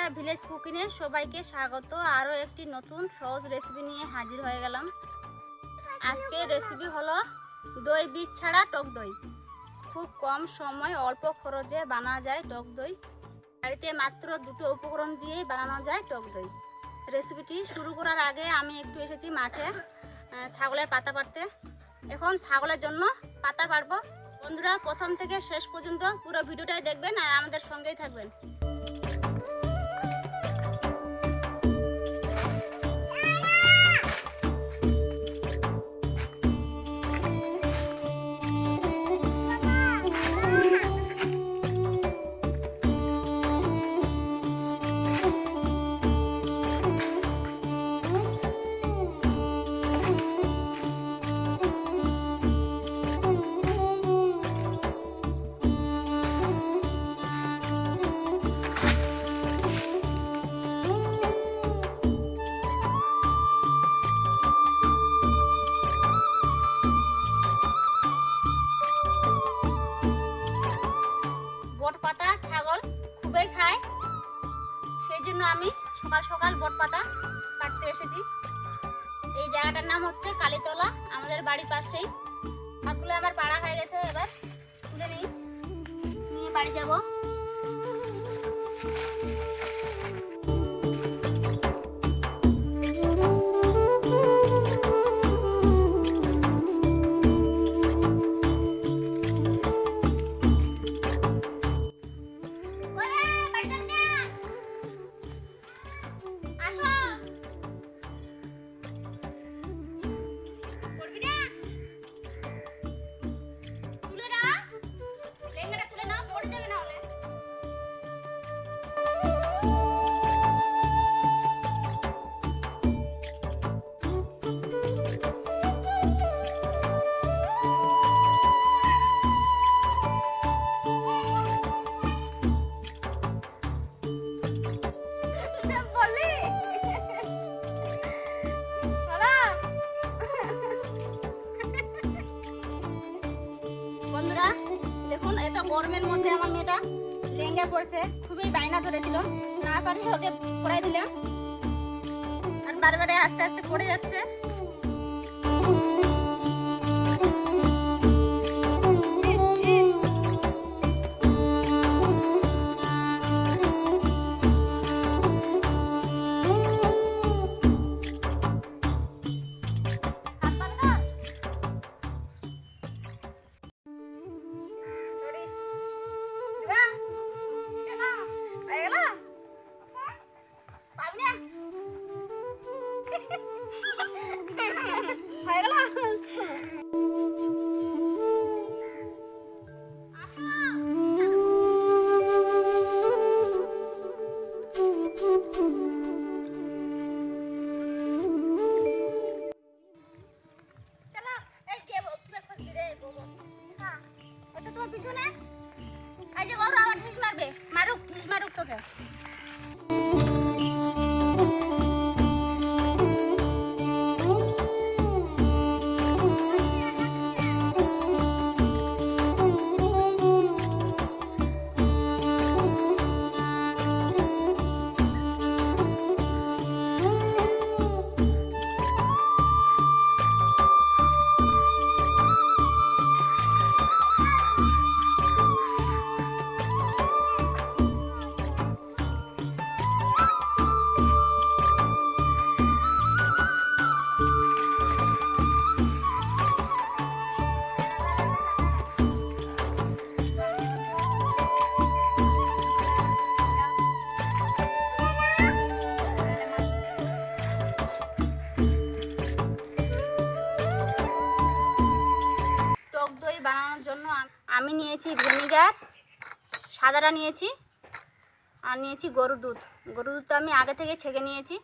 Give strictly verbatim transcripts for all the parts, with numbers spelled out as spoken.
Village কুকিংয়ে সবাইকে স্বাগত। আরও একটি নতুন সহজ রেসিপি নিয়ে হাজির হয়ে গেলাম। আজকে রেসিপি হলো দই বীজ ছাড়া টক দই। খুব কম সময় অল্প খরচে বানানো যায় টক দই। বাড়িতে মাত্র দুটো উপকরণ দিয়েই বানানো যায় টক দই। রেসিপিটি শুরু করার আগে আমি একটু এসেছি মাঠে ছাগলের পাতা পাড়তে। এখন ছাগলের জন্য পাতা পাড়বো। বন্ধুরা প্রথম থেকে শেষ পর্যন্ত পুরো ভিডিওটাই দেখবেন আর আমাদের সঙ্গেই থাকবেন। বট পাতা ছাগল খুবই খায়, সেই জন্য আমি সকাল সকাল বট পাতা কাটতে এসেছি। এই জায়গাটার নাম হচ্ছে কালীতলা, আমাদের বাড়ির পাশেই। সবগুলো আমার পাড়া হয়ে গেছে, এবার তুলে নিই, নিয়ে বাড়ি যাব। বন্ধুরা দেখুন, এত গরমের মধ্যে আমার মেয়েটা লেঙ্গা পড়ছে, খুবই বায়না ধরেছিল, না পারি ওকে পড়াই দিলাম, আর বারবারে আস্তে আস্তে পড়ে যাচ্ছে। পিছনে এই যে গরু আবার ঢিস মারবে, মারুক ঢিস মারুক তোকে। বানানোর জন্য আমি নিয়েছি ভিনেগার, সাদাটা নিয়েছি, আর নিয়েছি গরুর দুধ। গরুর দুধটা আমি আগে থেকে ছেঁকে নিয়েছি।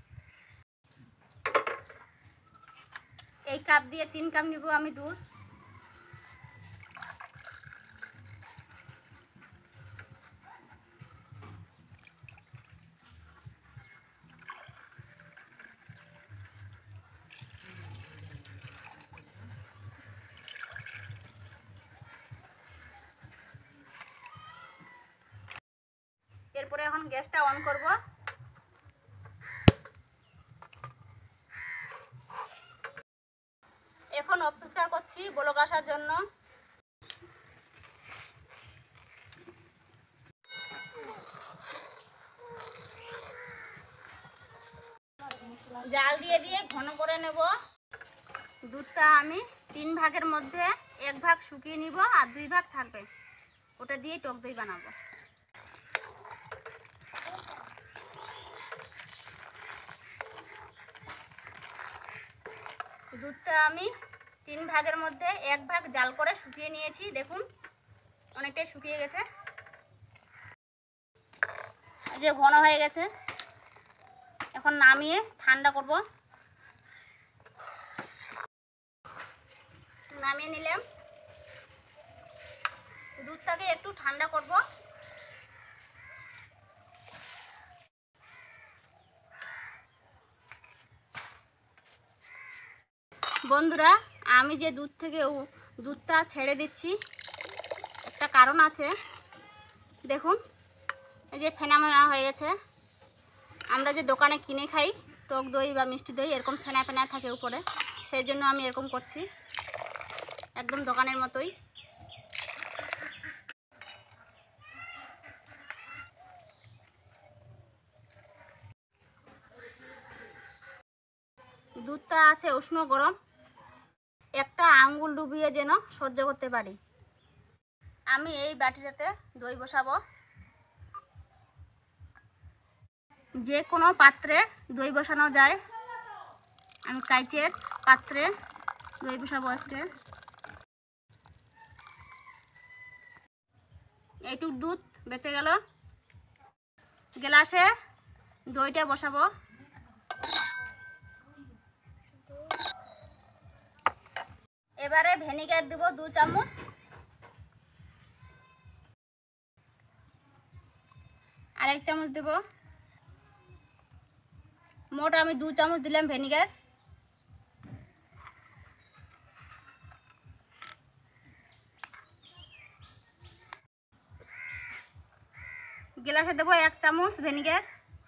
এই কাপ দিয়ে তিন কাপ নিব আমি দুধ। এরপরে এখন গ্যাসটা অন করব। এখন অপেক্ষা করছি বলক আসার জন্য। জাল দিয়ে দিয়ে ঘন করে নেব। দুধটা আমি তিন ভাগের মধ্যে এক ভাগ শুকিয়ে নিব আর দুই ভাগ থাকবে, ওটা দিয়ে টক দই বানাবো। দুধটা আমি তিন ভাগের মধ্যে এক ভাগ জাল করে শুকিয়ে নিয়েছি, দেখুন অনেকটাই শুকিয়ে গেছে, যে ঘন হয়ে গেছে। এখন নামিয়ে ঠান্ডা করব। নামিয়ে নিলাম, দুধটাকে একটু ঠান্ডা করব। বন্ধুরা, আমি যে দুধ থেকে দুধটা ছেড়ে দিচ্ছি একটা কারণ আছে। দেখুন এই যে ফেনা ফেনা হয়ে গেছে। আমরা যে দোকানে কিনে খাই টক দই বা মিষ্টি দই, এরকম ফেনা ফেনা থাকে উপরে, সেই জন্য আমি এরকম করছি, একদম দোকানের মতোই। দুধটা আছে উষ্ণ গরম, একটা আঙ্গুল ডুবিয়ে যেন সহ্য করতে পারি। আমি এই বাটিটাতে দই বসাবো। যে কোনো পাত্রে দই বসানো যায়, আমি কাঁচের পাত্রে দই বসাবো আজকে। এইটুক দুধ বেঁচে গেল, গ্লাসে দইটা বসাবো। এবারে ভিনেগার দিব দু চামচ, আর এক চামচ দেব। মোট আমি দু চামচ দিলাম ভিনেগার। গ্লাসে দেবো এক চামচ ভিনেগার।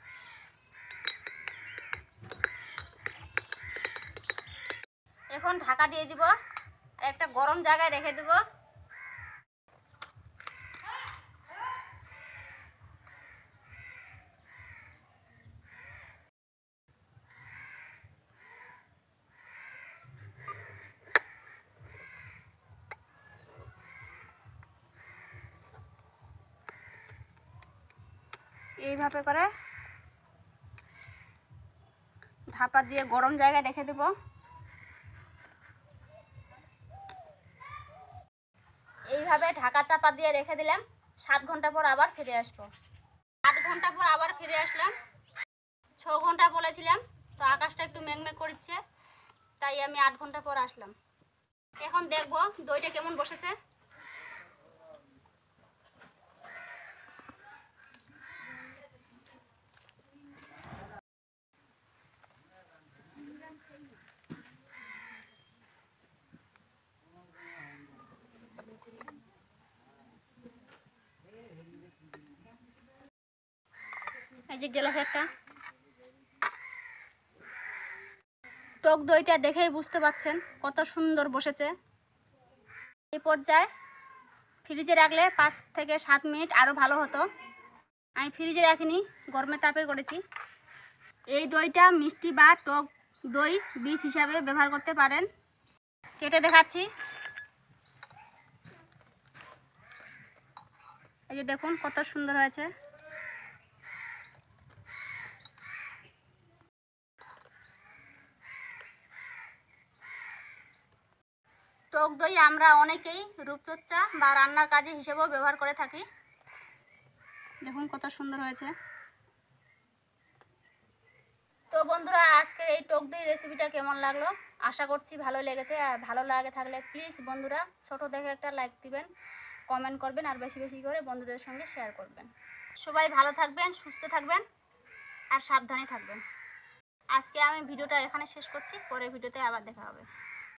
এখন ঢাকা দিয়ে দিব আর একটা গরম জায়গায় রেখে দেব। এইভাবে করে ঢাকা দিয়ে গরম জায়গায় রেখে দেব। এইভাবে ঢাকা চাপা দিয়ে রেখে দিলাম। সাত ঘন্টা পর আবার ফিরে আসবো। আট ঘন্টা পর আবার ফিরে আসলাম। ছ ঘন্টা বলেছিলাম, তো আকাশটা একটু মেঘমেঘ করছে, তাই আমি আট ঘন্টা পর আসলাম। এখন দেখবো দইটা কেমন বসেছে। এই যে গ্লাস একটা টক দইটা দেখেই বুঝতে পাচ্ছেন কত সুন্দর বসেছে। এই পর্যায়ে ফ্রিজে রাখলে পাঁচ থেকে সাত মিনিট আরও ভালো হতো। আমি ফ্রিজে রাখিনি, গরমের তাপে করেছি। এই দইটা মিষ্টি বা টক দই বীজ হিসাবে ব্যবহার করতে পারেন। কেটে দেখাচ্ছি। এই যে দেখুন কত সুন্দর হয়েছে। টক দই আমরা অনেকেই রূপচর্চা বা রান্নার কাজে হিসেবেও ব্যবহার করে থাকি। দেখুন কত সুন্দর হয়েছে। তো বন্ধুরা, আজকে এই টক দই রেসিপিটা কেমন লাগলো আশা করছি ভালো লেগেছে। আর ভালো লাগে থাকলে প্লিজ বন্ধুরা ছোট দেখে একটা লাইক দিবেন, কমেন্ট করবেন, আর বেশি বেশি করে বন্ধুদের সঙ্গে শেয়ার করবেন। সবাই ভালো থাকবেন, সুস্থ থাকবেন আর সাবধানে থাকবেন। আজকে আমি ভিডিওটা এখানে শেষ করছি, পরের ভিডিওতে আবার দেখা হবে।